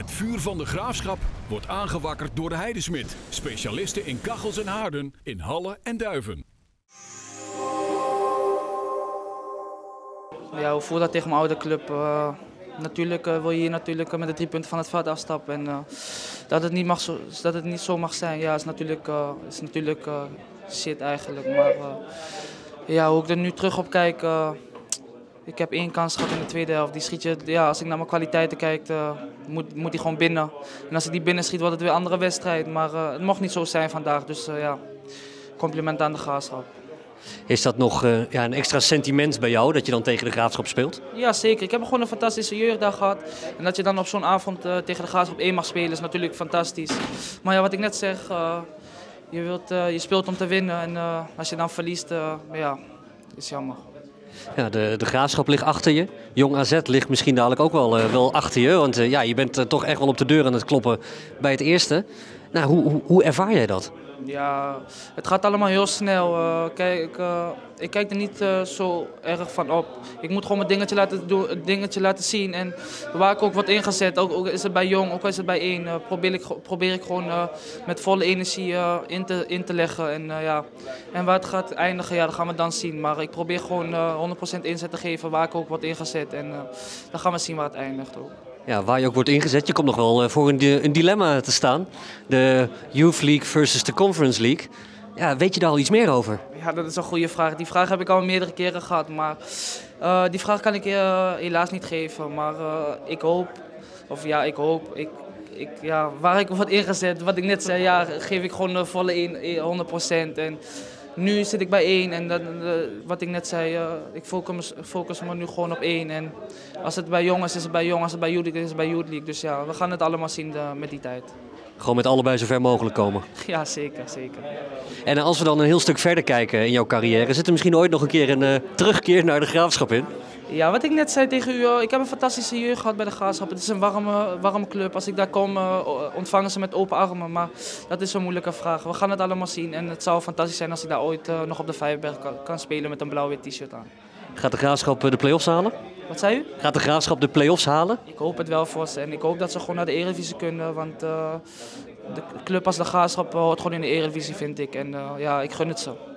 Het vuur van de Graafschap wordt aangewakkerd door de Heidesmid. Specialisten in kachels en haarden in Halle en Duiven. Ja, hoe voelt dat tegen mijn oude club? Natuurlijk wil je hier natuurlijk met de 3 punten van het veld afstappen. En dat het niet zo mag zijn, ja, is natuurlijk shit eigenlijk. Maar ja, hoe ik er nu terug op kijk, ik heb 1 kans gehad in de tweede helft. Die schiet je, ja, als ik naar mijn kwaliteiten kijk, moet die gewoon binnen. En als ik die binnen schiet, wordt het weer een andere wedstrijd. Maar het mocht niet zo zijn vandaag, dus ja, compliment aan de Graafschap. Is dat nog een extra sentiment bij jou dat je dan tegen de Graafschap speelt? Ja, zeker. Ik heb gewoon een fantastische jeugddag gehad. En dat je dan op zo'n avond tegen de Graafschap 1 mag spelen is natuurlijk fantastisch. Maar ja, wat ik net zeg, je speelt om te winnen. En als je dan verliest, ja, is jammer. Ja, de Graafschap ligt achter je. Jong AZ ligt misschien dadelijk ook wel achter je. Want ja, je bent toch echt wel op de deur aan het kloppen bij het eerste. Nou, hoe ervaar jij dat? Ja, het gaat allemaal heel snel. Kijk, ik kijk er niet zo erg van op. Ik moet gewoon mijn dingetje laten doen, het dingetje laten zien. En waar ik ook word ingezet, ook is het bij Jong, ook is het bij 1, probeer ik gewoon met volle energie in te leggen. En, ja. En waar het gaat eindigen, ja, dat gaan we dan zien. Maar ik probeer gewoon 100% inzet te geven waar ik ook word ingezet. En dan gaan we zien waar het eindigt ook. Ja, waar je ook wordt ingezet, je komt nog wel voor een dilemma te staan. De Youth League versus de Conference League. Ja, weet je daar al iets meer over? Ja, dat is een goede vraag. Die vraag heb ik al meerdere keren gehad, maar die vraag kan ik helaas niet geven. Maar ik hoop, waar ik word ingezet, wat ik net zei, ja, geef ik gewoon de volle 100%. En nu zit ik bij 1 en wat ik net zei, ik focus me nu gewoon op 1. En als het bij jongens is het bij jongens, als het bij Youth League is het bij Youth League. Dus ja, we gaan het allemaal zien met die tijd. Gewoon met allebei zo ver mogelijk komen. Ja, zeker, zeker. En als we dan een heel stuk verder kijken in jouw carrière, zit er misschien ooit nog een keer een terugkeer naar de Graafschap in? Ja, wat ik net zei tegen u, ik heb een fantastische jeugd gehad bij de Graafschap. Het is een warme club. Als ik daar kom, ontvangen ze met open armen. Maar dat is een moeilijke vraag. We gaan het allemaal zien. En het zou fantastisch zijn als ik daar ooit nog op de Vijverberg kan spelen met een blauw-wit t-shirt aan. Gaat de Graafschap de play-offs halen? Wat zei u? Gaat de Graafschap de play-offs halen? Ik hoop het wel voor ze. En ik hoop dat ze gewoon naar de Eredivisie kunnen. Want de club als de Graafschap hoort gewoon in de Eredivisie, vind ik. En ja, ik gun het ze.